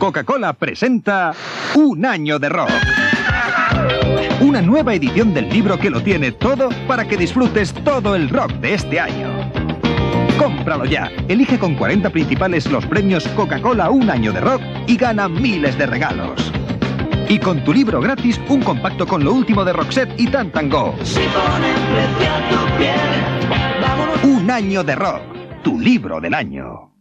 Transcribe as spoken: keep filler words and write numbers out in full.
Coca-Cola presenta Un año de rock. Una nueva edición del libro que lo tiene todo para que disfrutes todo el rock de este año. Cómpralo ya. Elige con cuarenta principales los premios Coca-Cola Un año de rock y gana miles de regalos. Y con tu libro gratis, un compacto con lo último de Roxette y Tantango. Si ponen precio a tu piel, vámonos. Un año de rock. Tu libro del año.